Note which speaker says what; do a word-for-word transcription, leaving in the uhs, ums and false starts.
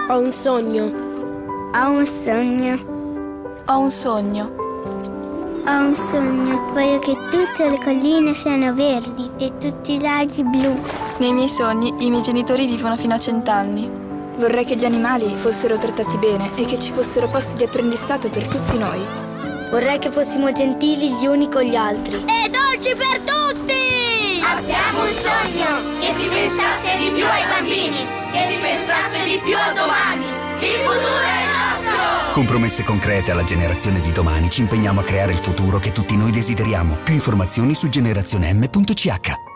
Speaker 1: Ho un sogno.
Speaker 2: Ho un sogno.
Speaker 3: Ho un sogno.
Speaker 2: Ho un sogno. Voglio che tutte le colline siano verdi e tutti i laghi blu.
Speaker 3: Nei miei sogni i miei genitori vivono fino a cent'anni.
Speaker 4: Vorrei che gli animali fossero trattati bene e che ci fossero posti di apprendistato per tutti noi.
Speaker 1: Vorrei che fossimo gentili gli uni con gli altri.
Speaker 2: E dolci per tutti!
Speaker 5: Abbiamo un sogno, che si pensasse di più ai bambini, che si pensasse di più a domani. Il futuro è nostro!
Speaker 6: Con promesse concrete alla generazione di domani ci impegniamo a creare il futuro che tutti noi desideriamo. Più informazioni su generazionem punto c h.